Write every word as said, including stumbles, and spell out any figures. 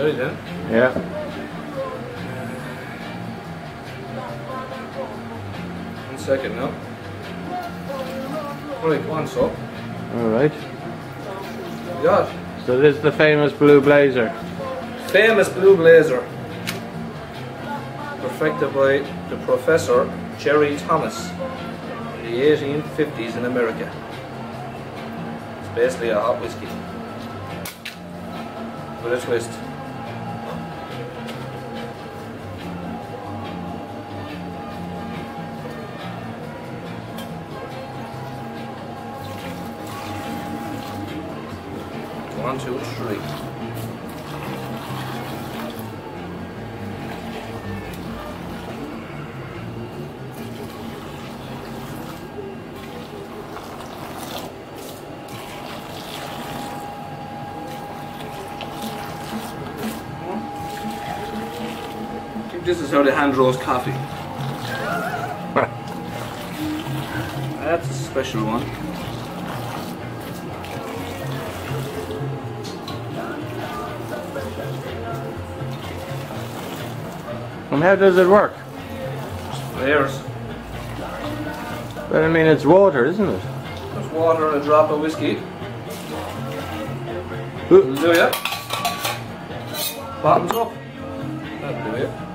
Ready then? Yeah. One second now. Right, come on, so. Alright. Got. So this is the famous blue blazer. Famous blue blazer. Perfected by the Professor Jerry Thomas in the eighteen fifties in America. It's basically a hot whiskey with a twist. One, two, three. I think this is how they hand roast coffee. That's a special one. And how does it work? Flavors. But I mean, it's water, isn't it? Just water and a drop of whiskey. Ooh. Do ya? Bottoms up. That'll do it.